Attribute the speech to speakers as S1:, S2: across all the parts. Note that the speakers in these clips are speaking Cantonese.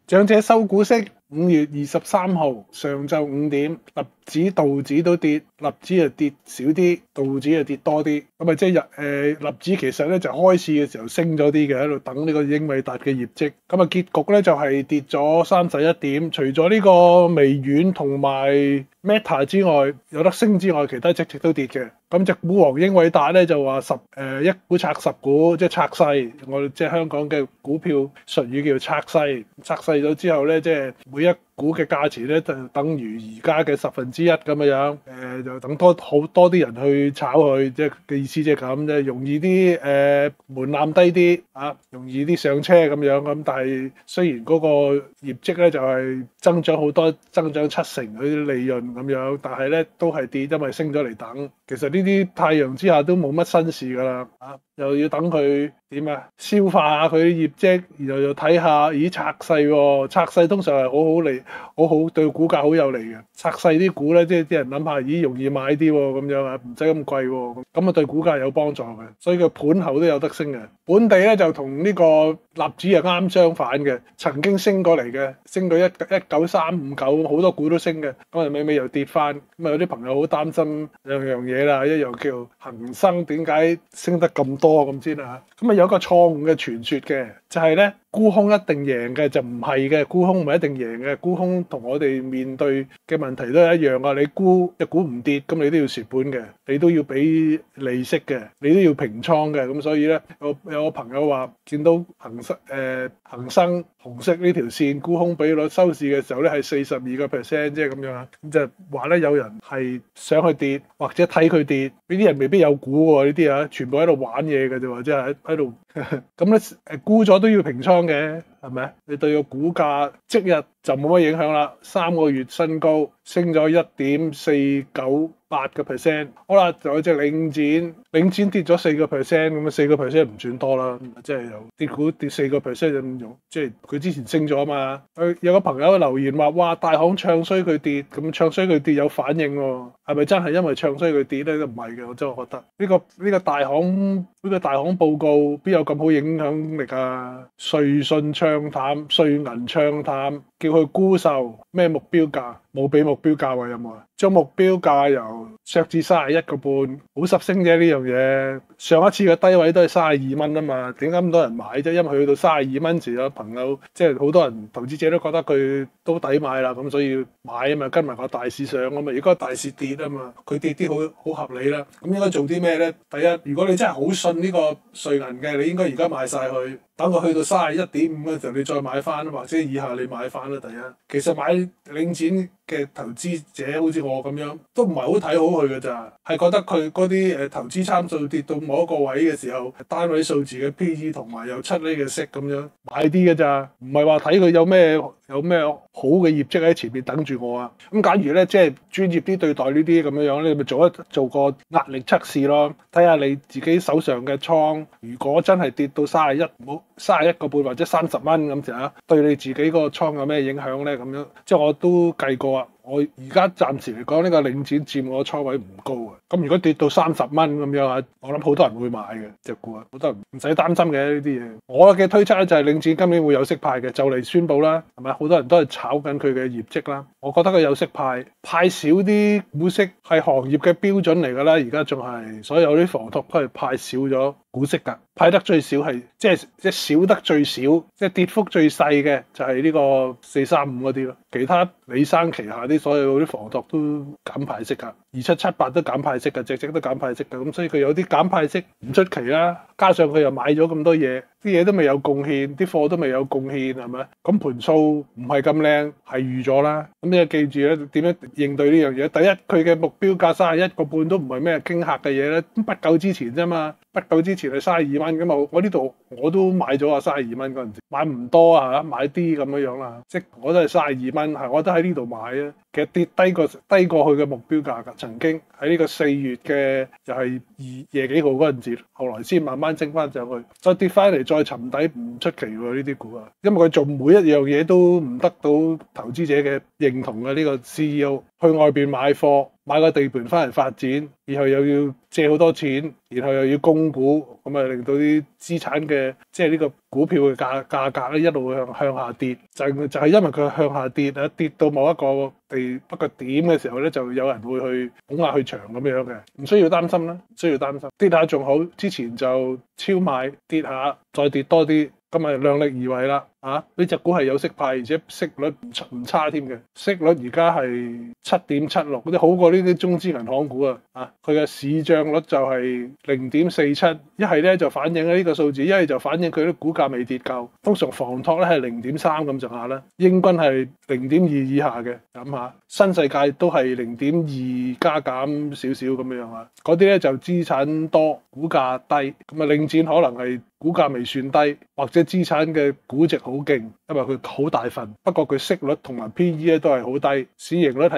S1: 長者收股息，5月23號上晝5點，納指、道指都跌，納指就跌少啲，道指就跌多啲。咁啊，即係納指其實咧就開市嘅時候升咗啲嘅，喺度等呢個英偉達嘅業績。咁啊，結局咧就係跌咗31點。除咗呢個微軟同埋 Meta 之外，有得升之外，其他隻都跌嘅。咁隻股王英偉達咧就話一股拆10股，即係拆細。我哋即係香港嘅股票術語叫拆細。拆細咗之後咧，即係每一股嘅價錢咧就等於而家嘅1/10咁樣。就等好多啲人去炒佢，即係嘅意思即係咁啫，容易啲門檻低啲啊，容易啲上車咁樣。咁但係雖然嗰個業績咧就係增長好多，增長70%嗰啲利潤咁樣，但係咧都係跌，因為升咗嚟等。其實呢啲太陽之下都冇乜新事㗎啦，又要等佢點啊消化下佢啲業績，然後又睇下，咦拆細喎，拆細通常係好好對股價好有利嘅。拆細啲股咧，即係啲人諗下，咦容易買啲喎，咁樣啊，唔使咁貴喎，咁啊對股價有幫助嘅，所以個盤後都有得升嘅。本地咧就同呢個納指係啱相反嘅，曾經升過嚟嘅，升到19359，好多股都升嘅，咁啊尾又跌翻。咁啊有啲朋友好擔心兩樣嘢啦，一樣叫恒生點解升得咁多咁先啊？咁啊有一個錯誤嘅傳說嘅，就係咧沽空一定贏嘅，就唔係嘅，沽空唔係一定贏嘅。沽空同我哋面對嘅問題都係一樣啊！你沽隻股唔跌，咁你都要蝕本嘅，你都要俾利息嘅，你都要平倉嘅。咁所以咧，有個朋友話見到恒生紅色呢條線沽空比率收市嘅時候咧係42%，即係咁樣啊。咁就話咧有人係想去跌或者睇佢跌，呢啲人未必有股喎，呢啲啊全部喺度玩嘢嘅啫喎，即係喺度咁咧沽咗都要平倉嘅，係咪？你對個股價即日就冇乜影響啦，3個月新高，升咗1.498%。好啦，仲有隻領展跌咗4%，咁啊4%唔算多啦，即係由跌股跌4%咁用，即係佢之前升咗啊嘛。有個朋友留言話：哇，大行唱衰佢跌，咁唱衰佢跌有反應喎，係咪真係因為唱衰佢跌咧？都唔係嘅，我真係覺得呢個大行報告邊有咁好影響力啊？瑞信唱淡，瑞銀唱淡，叫佢沽售咩目標價？冇俾目標價喎，有冇啊？將目標價由削至31.5，好濕升啫呢樣嘢。上一次嘅低位都係32蚊啊嘛，點解咁多人買啫？因為去到32蚊時，有朋友即係好多人投資者都覺得佢都抵買啦，咁所以買啊嘛，跟埋個大市上啊嘛。如果大市跌啊嘛，佢跌啲好合理啦。咁應該做啲咩咧？第一，如果你真係好信呢個瑞銀嘅，你應該而家買晒佢。等佢去到31.5嘅時候，你再買翻，或者以下你買翻啦。第一，其實買領展嘅投資者好似我咁樣，都唔係好睇好佢㗎咋，係覺得佢嗰啲投資參數跌到某一個位嘅時候，單位數字嘅 PE 同埋有7厘嘅息咁樣買啲㗎咋，唔係話睇佢有咩好嘅業績喺前面等住我啊。咁假如咧即係專業啲對待呢啲咁樣咧，你咪做個壓力測試咯，睇下你自己手上嘅倉，如果真係跌到31.5或者30蚊咁就對你自己個倉有咩影響咧？咁樣即係我都計過啊。我而家暫時嚟講，呢個領展佔我倉位唔高啊。咁如果跌到30蚊咁樣啊，我諗好多人會買嘅隻股啊，好多人唔使擔心嘅呢啲嘢。我嘅推測咧就係領展今年會有息派嘅，就嚟宣佈啦，係咪？好多人都係炒緊佢嘅業績啦。我覺得佢有息派少啲股息係行業嘅標準嚟㗎啦。而家仲係所有啲房託都係派少咗股息㗎，派得最少係即係少得最少，即係跌幅最細嘅就係呢個435嗰啲咯。其他李生旗下啲所有啲房託都減派息㗎，2778都減派息㗎，隻都減派息㗎。咁所以佢有啲減派息唔出奇啦。加上佢又買咗咁多嘢，啲嘢都未有貢獻，啲貨都未有貢獻，係咪？咁盤數唔係咁靚，係預咗啦。咁你記住咧，點樣應對呢樣嘢？第一，佢嘅目標價31.5都唔係咩驚嚇嘅嘢咧，不久之前啫嘛。不久之前係32蚊咁啊！我呢度我都買咗啊，32蚊嗰陣時買唔多啊，買啲咁樣啦。即我都係32蚊，係我都喺呢度買啊。其實跌低過去嘅目標價㗎，曾經喺呢個4月嘅就係夜幾號嗰陣時，後來先慢慢升翻上去，再跌翻嚟再沉底唔出奇喎呢啲股啊，因為佢做每一樣嘢都唔得到投資者嘅認同嘅呢個 CEO。 去外邊買貨，買個地盤翻嚟發展，然後又要借好多錢，然後又要供股，咁啊令到啲資產嘅即係呢個股票嘅價格咧一路向下跌，就係因為佢向下跌啊，跌到某一個點嘅時候咧，就有人會去拱下去場咁樣嘅，唔需要擔心啦，唔需要擔心，跌下仲好，之前就超買，跌下再跌多啲。咁咪量力而為啦，呢隻股係有息派，而且息率唔差添嘅，息率而家係7.76，嗰啲好過呢啲中資銀行股啊，佢嘅市賬率就係0.47，一係咧就反映呢個數字，一係就反映佢啲股價未跌夠，通常房託咧係0.3咁上下啦，英軍係0.2以下嘅，諗下新世界都係0.2加減少少咁樣啊，嗰啲咧就資產多，股價低，咁啊領展可能係股價未算低，或者資產嘅估值好勁，因為佢好大份，不過佢息率同埋 PE 咧都係好低，市盈率係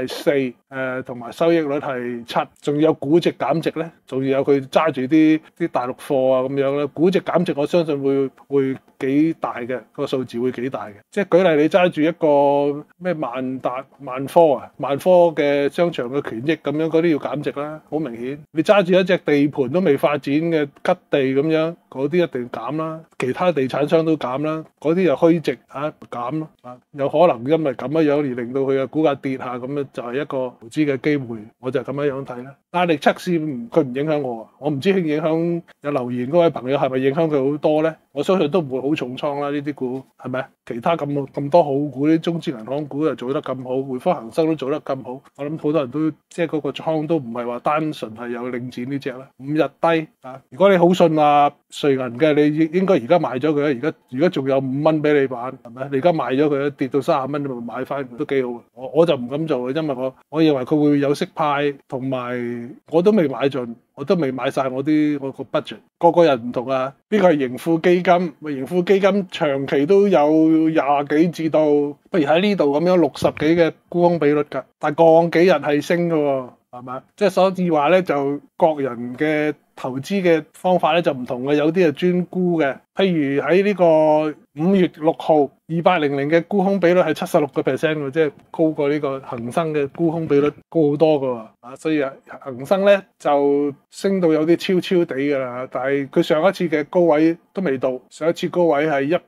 S1: 4，同埋收益率係7，仲有估值減值咧，仲要有佢揸住啲大陸貨啊咁樣咧，估值減值我相信會幾大嘅，個數字會幾大嘅，即係舉例你揸住一個咩萬科嘅商場嘅權益咁樣，嗰啲要減值啦，好明顯。你揸住一隻地盤都未發展嘅吉地咁樣，嗰啲一定減啦，其他地產商都減啦，嗰啲又虛值減咯，有可能因為咁樣而令到佢嘅股價跌下，咁樣就係一個投資嘅機會，我就咁樣睇啦。壓力測試佢唔影響我唔知影響有留言嗰位朋友係咪影響佢好多咧？我相信都唔會好重倉啦，呢啲股係咪？其他咁多好股，啲中資銀行股又做得咁好，匯豐恒生都做得咁好，我諗好多人都即係嗰個倉都唔係話單純係有領展呢隻啦。5日低如果你好信瑞銀嘅，你應該而家賣咗佢啦，而家仲有5蚊俾你玩，係咪？你而家賣咗佢，跌到30蚊，你咪買翻都幾好。我就唔敢做嘅，因為我認為佢會有息派，同埋我都未買盡。我都未買晒我個 budget， 個人唔同啊。呢個係盈富基金，盈富基金長期都有20幾至到，不如喺呢度咁樣60幾嘅沽空比率㗎，但係過幾日係升㗎喎，係嘛？即係所以話咧，就各人嘅投資嘅方法咧就唔同嘅，有啲係專沽嘅，譬如喺呢個5月6號2800嘅沽空比率係76%喎，即係高過呢個恒生嘅沽空比率高好多㗎喎。所以恒生咧就升到有啲超地㗎啦，但係佢上一次嘅高位都未到，上一次高位係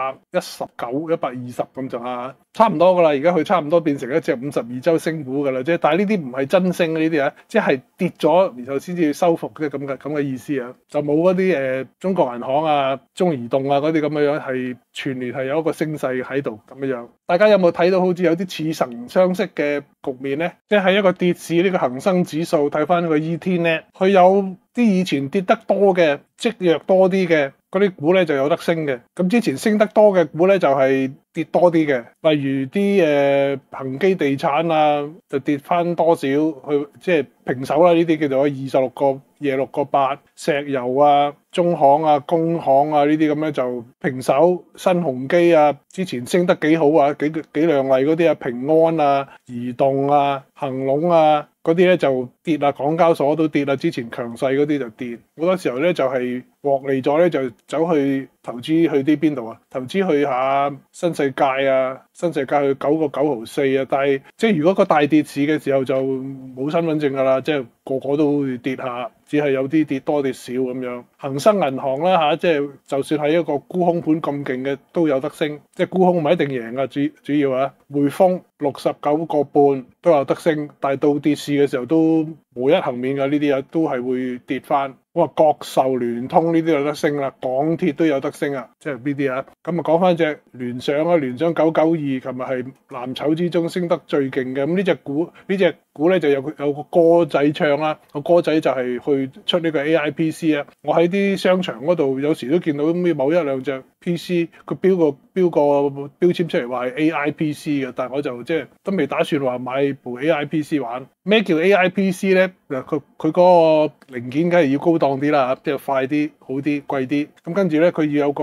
S1: 119、120咁上下，差唔多㗎啦。而家佢差唔多變成一隻52周升股㗎啦，即係但係呢啲唔係真升呢啲即係跌咗然後先至收復嘅咁嘅意思啊，就冇嗰啲中國銀行中移動嗰啲咁樣係全年係有一個升勢喺度咁樣。大家有冇睇到好似有啲似曾相識嘅局面咧？即係一個跌市呢個恒生指數，睇翻個 ETF， 佢有啲以前跌得多嘅積弱多啲嘅嗰啲股咧就有得升嘅，咁之前升得多嘅股咧就係跌多啲嘅，例如啲恒基地產就跌翻多少去，即係平手啦，呢啲叫做26個26個8，石油中行工行呢啲咁樣就平手，新鴻基之前升得幾好幾亮麗嗰啲平安移動恒隆嗰啲咧就跌港交所都跌之前強勢嗰啲就跌，好多時候咧就係獲利咗咧就走去投資去啲邊度投資去下新世界新世界去9個9毫4但係即係如果個大跌市嘅時候就冇身份證噶啦，即係個個都會跌下，只係有啲跌多啲少咁樣。恒生銀行啦即係就算係一個沽空盤咁勁嘅都有得升，即係沽空唔係一定贏噶，主要匯豐69個半都有得升，但係到跌市嘅時候都無一幸免噶，呢啲都係會跌翻。國壽聯通呢啲有得升啦，港鐵都有得升即係呢啲咁講翻隻聯想聯想992，琴日係藍籌之中升得最勁嘅。咁呢隻股咧就有個歌仔唱個歌仔就係去出呢個 AIPC 我喺啲商場嗰度有時都見到某一兩隻 PC 佢標個標籤出嚟話係 AIPC 嘅，但係我就即係都未打算話買部 AIPC 玩。咩叫 AIPC 咧？佢嗰個零件梗係要高檔啲啦，即係快啲、好啲、貴啲。咁跟住咧，佢要有個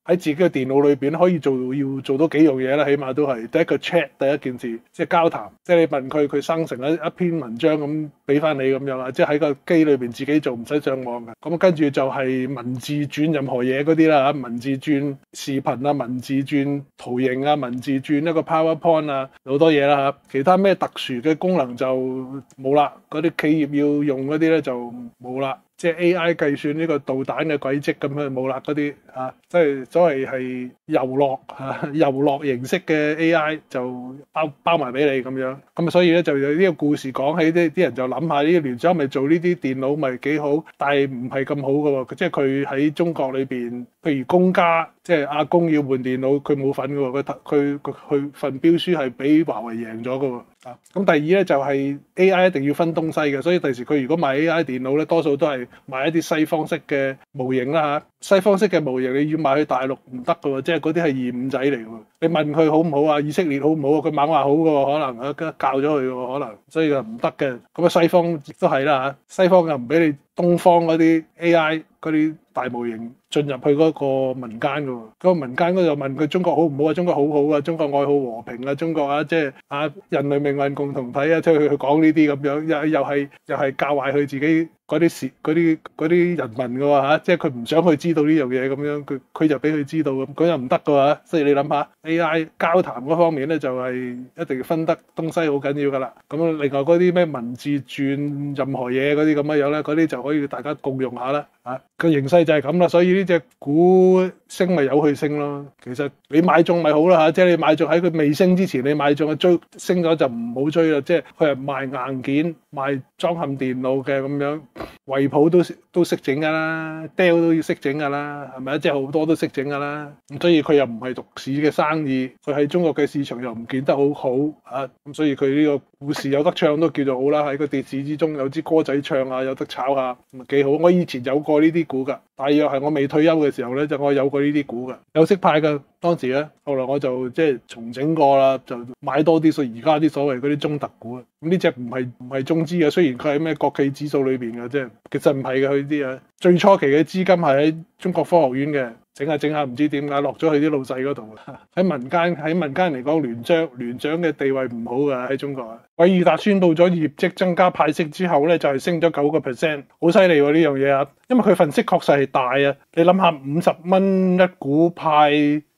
S1: 喺自己嘅電腦裏邊可以要做到幾樣嘢啦，起碼都係第一個 chat 第一件事，即係交談，即係你問佢，佢生成一篇文章咁俾翻你咁樣啦，即係喺個機裏邊自己做，唔使上網嘅。咁跟住就係文字轉任何嘢嗰啲啦嚇，文字轉視頻啊，文字轉圖形啊，文字轉一個 PowerPoint 啊，好多嘢啦嚇。其他咩特殊嘅功能就冇啦，嗰啲企業要用嗰啲咧就冇啦。即係 AI 計算呢個導彈嘅軌跡咁樣冇啦，嗰啲嚇，即係所謂係遊樂嚇，遊樂形式嘅 AI 就包埋俾你咁樣。咁所以咧就有呢個故事講起，啲人就諗下呢啲聯想咪做呢啲電腦咪幾好，但係唔係咁好嘅喎。即係佢喺中國裏邊，譬如公家即係阿公要換電腦，佢冇份嘅喎，佢份標書係俾華為贏咗嘅喎。咁第二咧就係 AI 一定要分東西嘅，所以第時佢如果買 AI 電腦咧，多數都係買一啲西方式嘅模型啦嚇。西方式嘅模型你要買去大陸唔得嘅喎，即係嗰啲係二五仔嚟嘅喎。你問佢好唔好啊？以色列好唔好啊？佢猛話好嘅喎，可能教咗佢嘅喎，可能所以就唔得嘅。咁啊西方亦都係啦嚇，西方又唔俾你東方嗰啲 AI 嗰啲大模型進入去嗰個民間嘅喎，嗰個民間嗰度問佢中國好唔好啊？中國好好啊，中國愛好和平啊，中國啊即係人類命運共同體啊，即係佢講呢啲咁樣，又係教壞佢自己嗰啲人民嘅喎嚇，即係佢唔想去知道呢樣嘢咁樣，佢就俾佢知道咁，佢又唔得嘅喎。所以你諗下 AI 交談嗰方面咧，就係一定要分得東西好緊要㗎啦。咁另外嗰啲咩文字轉任何嘢嗰啲咁樣咧，嗰啲就可以大家共用下啦。個形勢就係咁啦，所以呢隻股升咪由佢升咯。其實你買中咪好啦嚇，即係你買中喺佢未升之前，你買中追升咗就唔好追啦。即係佢係賣硬件、賣裝嵌電腦嘅咁樣，惠普都識整㗎啦，Dell 都要識整㗎啦，係咪啊？即係好多都識整㗎啦。咁所以佢又唔係獨市嘅生意，佢喺中國嘅市場又唔見得好好嚇。咁所以佢呢個故事有得唱都叫做好啦。喺個跌市之中有支歌仔唱下，有得炒下，咁幾好。我以前有過呢啲股㗎，大約係我未退休嘅時候咧，就我有過呢啲股㗎，有息派㗎當時咧。後來我就即係重整過啦，就買多啲而家啲所謂嗰啲中特股啊。咁呢隻唔係中資嘅，雖然佢喺咩國企指數裏邊嘅，即係其實唔係嘅，佢啲啊最初期嘅資金係喺中國科學院嘅，整下唔知點解落咗去啲老細嗰度。喺民間嚟講，聯想嘅地位唔好㗎喺中國啊。偉易達宣布咗業績增加派息之後咧，就係升咗9%，好犀利喎呢樣嘢啊！因為佢份息確實係大啊，你諗下50蚊一股派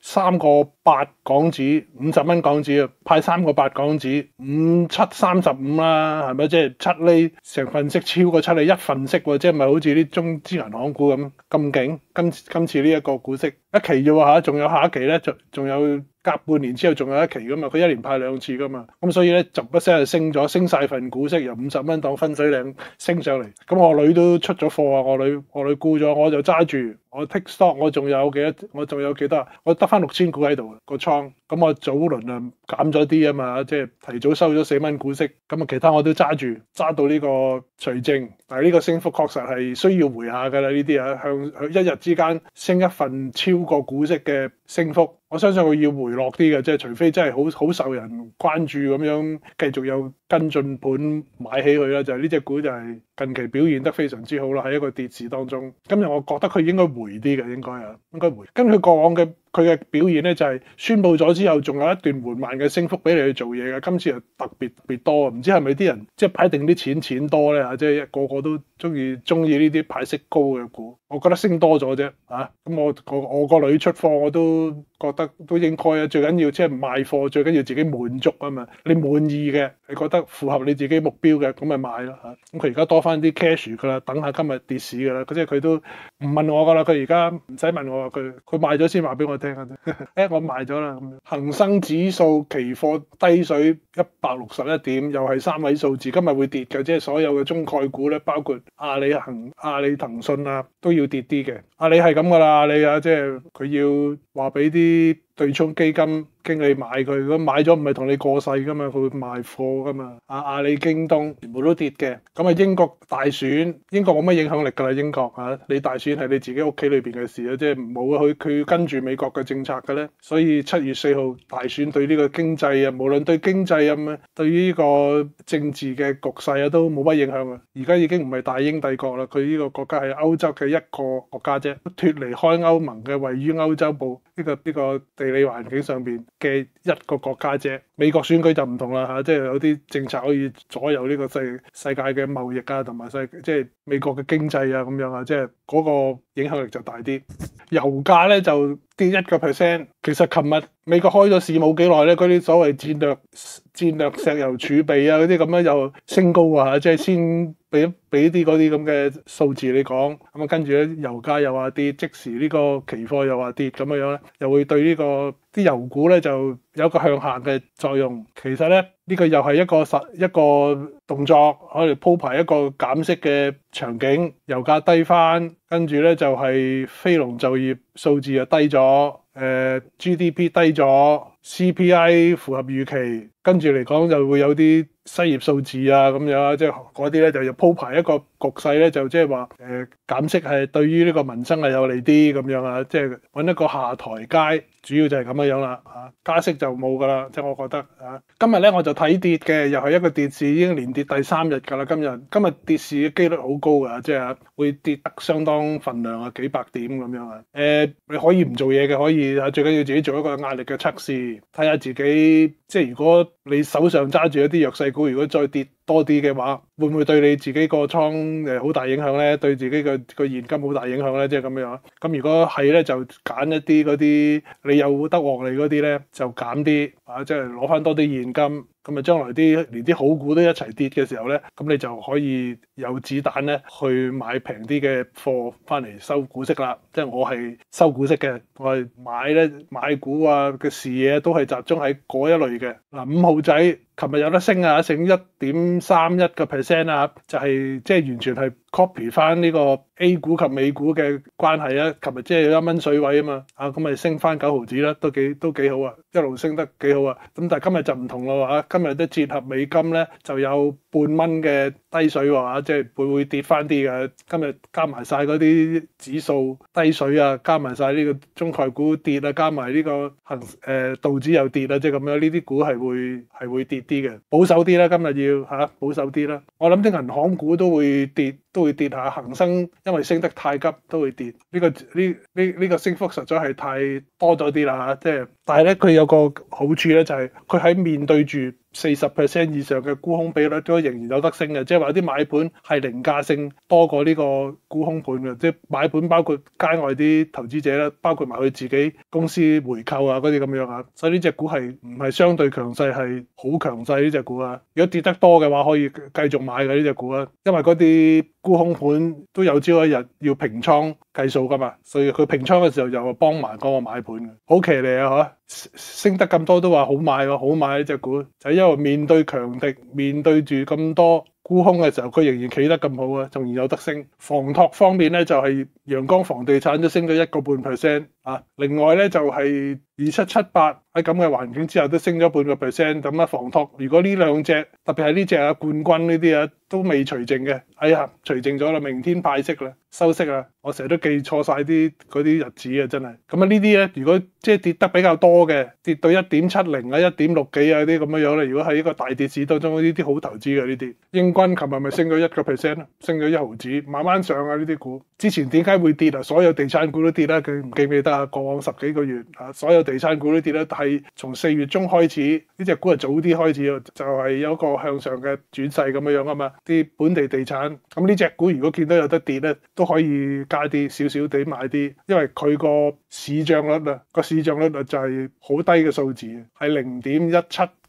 S1: 3.8港紙，50蚊港紙啊，派3.8港紙，5、7、35啦，係咪？即係7厘，成份息超過7厘，一份息喎，即係咪好似啲中資銀行股咁勁？今次呢一個股息一期啫喎嚇，仲有下一期咧，仲有隔半年之後仲有一期噶嘛，佢一年派2次噶嘛，咁所以咧就一聲就升晒份股息，由50蚊當分水嶺升上嚟。咁我女都出咗貨啊，我女沽咗，我就揸住，我 take stock，我仲有幾多啊？我得翻6000股喺度個倉，咁我早輪啊減咗啲啊嘛，即係提早收咗4蚊股息，咁啊其他我都揸住，揸到呢個除淨。但係呢個升幅確實係需要回下㗎啦，呢啲啊向一日之間升一份超過股息嘅升幅，我相信佢要回落啲嘅，即係除非真係好受人關注咁樣，繼續有跟進盤買起佢啦。就係呢隻股就係近期表現得非常之好啦，喺一個跌市當中。今日我覺得佢應該回啲嘅，應該回。跟佢過往嘅佢嘅表現咧，就係宣佈咗之後，仲有一段緩慢嘅升幅俾你去做嘢嘅。今次又特別多，唔知係咪啲人即係擺定啲錢多咧嚇，即係個個都中意呢啲派息高嘅股。我覺得升多咗啫嚇，咁我個女出貨我都覺得都應該啊。最緊要即係賣貨，最緊要自己滿足啊嘛。你滿意嘅，你覺得符合你自己目標嘅，咁咪買咯嚇。咁佢而家多翻啲 cash 㗎啦，等下今日跌市㗎啦。即係佢都唔問我㗎啦，佢而家唔使問我，佢賣咗先話俾我聽嘅啫。我賣咗啦咁樣。恆生指數期貨低水161點，又係3位數字，今日會跌嘅。即係所有嘅中概股咧，包括阿里、騰訊啊，都要跌啲嘅。阿里係咁噶啦，阿里啊，即係佢要話俾啲對沖基金經理買佢，如果買咗唔係同你過世噶嘛，佢會賣貨噶嘛。阿里、京東全部都跌嘅。咁啊，英國大選，英國冇乜影響力㗎啦，英國嚇，你大選係你自己屋企裏邊嘅事啊，即係冇啊，佢跟住美國嘅政策嘅咧。所以7月4號大選對呢個經濟啊，無論對經濟啊，對於呢個政治嘅局勢啊，都冇乜影響啊。而家已經唔係大英帝國啦，佢呢個國家係歐洲嘅一個國家啫，脫離開歐盟嘅，位於歐洲部呢個地理環境上邊嘅一個國家啫。美國選舉就唔同啦嚇，即係有啲政策可以左右呢個世界嘅貿易啊，同埋即係美國嘅經濟啊咁樣啊，即係嗰個影響力就大啲。油價咧就跌1%。其實琴日美國開咗市冇幾耐咧，嗰啲所謂戰略石油儲備啊嗰啲咁樣又升高啊，即係先俾啲嗰啲咁嘅數字你講，咁啊跟住咧油價又話跌，即時呢個期貨又話跌咁樣咧，又會對呢個啲油股咧就有一個向下嘅作用。其實咧呢個又係一個動作，可以鋪排一個減息嘅場景，油價低翻，跟住咧就係非農就業數字又低咗。GDP 低咗 ，CPI 符合預期，跟住嚟講就會有啲失業數字啊咁樣啊，即係嗰啲咧就要鋪排一個局勢咧，就即係話減息係對於呢個民生係有利啲咁樣啊，即係揾一個下台階，主要就係咁樣啦嚇，加息就冇噶啦，即係我覺得啊，今日咧我就睇跌嘅，又係一個跌市，已經連跌第3日㗎啦，今日跌市嘅機率好高㗎，即係會跌得相當份量啊，幾百點咁樣啊，你可以唔做嘢嘅，可以啊，最緊要自己做一個壓力嘅測試，睇下自己，即係如果你手上揸住一啲弱勢股，如果再跌多啲嘅話，會唔會對你自己個倉好大影響咧？對自己個現金好大影響咧？即係咁樣。咁如果係咧，就揀一啲嗰啲你有得獲利嗰啲咧，就減啲啊，即係攞翻多啲現金。咁啊，將來連啲好股都一齊跌嘅時候咧，咁你就可以有子彈咧去買平啲嘅貨翻嚟收股息啦。即係我係收股息嘅，我係買股啊嘅視野都係集中喺嗰一類嘅。嗱，5號仔琴日有得升啊，升1.31%啊，就係即係完全係 copy 翻呢個 A 股及美股嘅關係啊。琴日即係1蚊水位啊嘛，啊咁咪升翻9毫子啦，都幾好啊，一路升得幾好啊。咁但係今日就唔同咯嚇，今日都折合美金咧就有半蚊嘅低水喎，即係會跌翻啲嘅。今日加埋晒嗰啲指數低水啊，加埋晒呢個中概股跌啊，加埋呢個道指又跌啊，即係咁樣，呢啲股係會跌啲嘅，保守啲啦，今日要保守啲啦。我諗啲銀行股都會跌下，恒生因為升得太急都會跌。呢個升幅實在係太多咗啲啦嚇，即係，但係咧佢有個好處咧，就係佢喺面對住40% 以上嘅沽空比率都仍然有得升嘅，即係話啲買盤係凌駕性多過呢個沽空盤嘅，即係買盤包括街外啲投資者啦，包括埋佢自己公司回購啊嗰啲咁樣啊，所以呢隻股係唔係相對強勢，係好強勢呢隻股啊。如果跌得多嘅話，可以繼續買嘅呢隻股啊，因為嗰啲沽空盤都有朝一日要平倉計數噶嘛，所以佢平倉嘅時候又幫埋嗰個買盤嘅，好騎呢啊嚇，升得咁多都話好買喎，好買呢隻股就係因為面對強敵，面對住咁多沽空嘅時候，佢仍然企得咁好啊，仲然有得升。房託方面咧就係陽光房地產都升咗1.5%啊，另外咧就係2778喺咁嘅環境之下都升咗0.5%。咁啊，房託如果呢兩隻特別係呢隻啊冠軍呢啲啊都未除淨嘅，哎呀除淨咗啦，明天派息啦，收息啦，我成日都記錯晒嗰啲日子啊，真係。咁啊呢啲咧，如果即係跌得比較多嘅，跌到1.70啊、1.6幾啊啲咁樣樣咧，如果喺呢個大跌市當中，呢啲好投資嘅呢啲。英軍琴日咪升咗1%咯，升咗1毫子，慢慢上啊呢啲股。之前點解會跌啊？所有地產股都跌啦，佢唔記唔記得啊？過往10幾個月啊，所有地產股都跌啦，係從4月中開始，呢隻股係早啲開始，就係有一個向上嘅轉勢咁樣樣啊嘛。啲本地地產，咁呢隻股如果見到有得跌咧，都可以加啲少少地買啲，因為佢個市漲率啊，個市漲率就係好低嘅數字，係0.17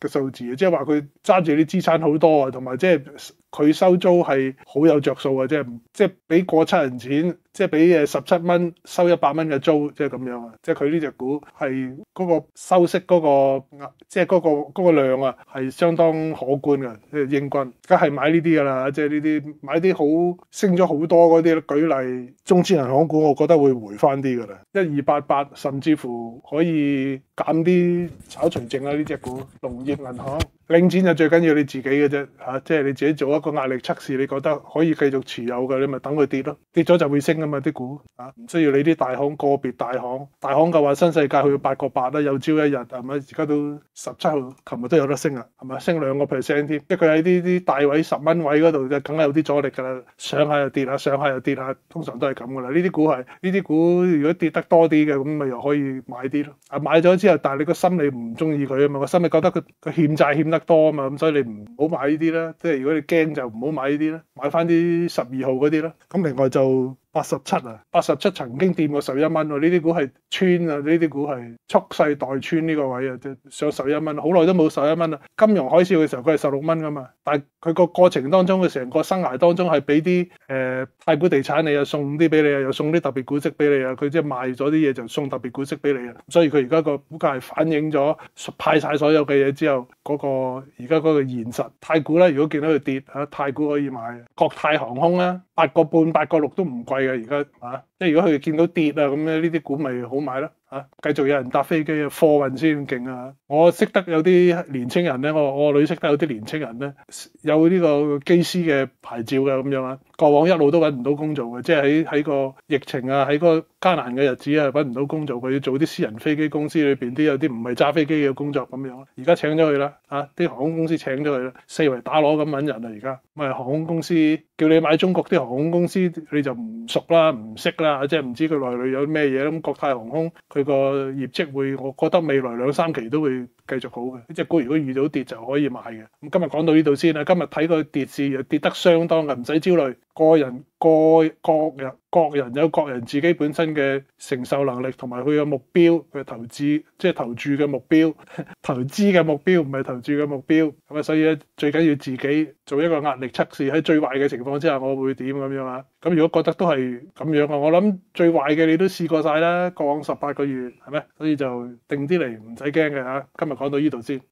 S1: 嘅數字，即係話佢揸住啲資產好多啊，同埋即係佢收租係好有着數啊，即係俾過七人錢，即係俾17蚊收100蚊嘅租，即係咁樣啊！即係佢呢隻股係嗰個收息嗰個即係嗰個量啊，係相當可觀嘅，即係英軍，梗係買呢啲㗎啦，即係呢啲買啲好升咗好多嗰啲，舉例中資銀行股，我覺得會回翻啲㗎啦，1288甚至乎可以減啲炒除淨啦呢隻股，農業銀行。領展就最緊要你自己嘅啫嚇，即係你自己做一個壓力測試，你覺得可以繼續持有嘅，你咪等佢跌咯，跌咗就會升㗎嘛啲股嚇，唔需要你啲大行個別大行嘅話，新世界去到8個8啦，有朝一日係咪？而家都17號，琴日都有得升啊，係咪？升2%添，即係佢喺啲大位10蚊位嗰度就梗係有啲阻力㗎啦，上下又跌下，上下又跌下，通常都係咁㗎啦。呢啲股如果跌得多啲嘅，咁咪又可以買啲咯。啊買咗之後，但係你個心理唔中意佢啊嘛，個心理覺得佢欠債欠得多啊嘛，咁所以你唔好買呢啲啦。即係如果你驚就唔好買呢啲啦，買翻啲12號嗰啲啦。咁另外就87啊，87曾經掂過11蚊喎，呢啲股係穿啊，呢啲股係蓄勢待穿呢個位啊，即係上11蚊，好耐都冇11蚊啦。金融海嘯嘅時候佢係16蚊噶嘛，但係佢個過程當中，佢成個生涯當中係俾啲太古地產你啊，送啲俾你啊，又送啲特別股息俾你啊，佢即係賣咗啲嘢就送特別股息俾你啊，所以佢而家個股價係反映咗派晒所有嘅嘢之後嗰個而家嗰個現實。太古咧，如果見到佢跌嚇，太古可以買，國泰航空啦，8個半8個6都唔貴嘅而家嚇，即係如果佢見到跌啊咁咧，呢啲股咪好買啦。繼續有人搭飛機啊，貨運先勁啊！我識得有啲年青人咧，我女識得有啲年青人咧，有呢個機師嘅牌照嘅咁樣啊。過往一路都揾唔到工做嘅，即係喺個疫情啊，喺個艱難嘅日子啊，揾唔到工做，佢要做啲私人飛機公司裏邊啲有啲唔係揸飛機嘅工作咁樣。而家請咗佢啦，啲航空公司請咗佢啦，四圍打鑼咁揾人啊！而家咪航空公司叫你買中國啲航空公司，你就唔熟啦，唔識啦，即係唔知佢內裏有咩嘢。咁國泰航空佢個業績會，我覺得未來2-3期都會繼續好嘅。呢隻股如果遇到跌就可以買嘅。咁今日講到呢度先啦。今日睇個跌市又跌得相當嘅，唔使焦慮。個人有各人自己本身嘅承受能力同埋佢嘅目標，佢投資即係投注嘅目標，投資嘅目標唔係投注嘅目標。咁啊，所以咧最緊要自己做一個壓力測試，喺最壞嘅情況之下我會點咁樣啊？咁如果覺得都係咁樣啊，我諗最壞嘅你都試過晒啦，過往18個月係咪？所以就定啲嚟，唔使驚嘅嚇。今日講到呢度先。